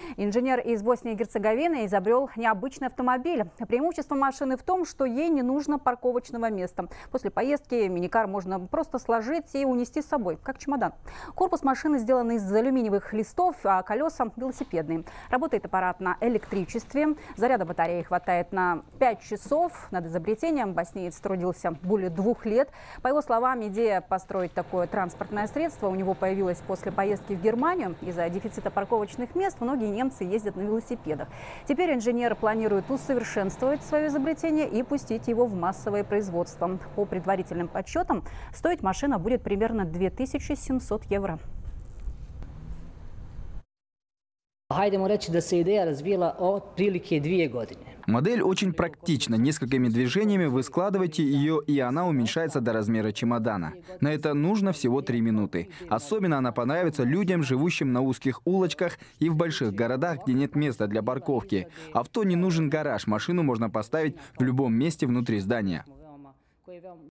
Инженер из Боснии и Герцеговины изобрел необычный автомобиль. Преимущество машины в том, что ей не нужно парковочного места. После поездки миникар можно просто сложить и унести с собой, как чемодан. Корпус машины сделан из алюминиевых листов, а колеса велосипедные. Работает аппарат на электричестве. Заряда батареи хватает на 5 часов. Над изобретением боснеец трудился более 2 лет. По его словам, идея построить такое транспортное средство у него появилась после поездки в Германию. Из-за дефицита парковочных мест многие немцы ездят на велосипедах. Теперь инженер планирует усовершенствовать свое изобретение и пустить его в массовое производство. По предварительным подсчетам, стоить машина будет примерно 2700 евро. Модель очень практична. Несколькими движениями вы складываете ее, и она уменьшается до размера чемодана. На это нужно всего 3 минуты. Особенно она понравится людям, живущим на узких улочках и в больших городах, где нет места для парковки. Авто не нужен гараж. Машину можно поставить в любом месте внутри здания.